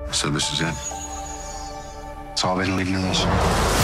So this is it. It's all been leading to this.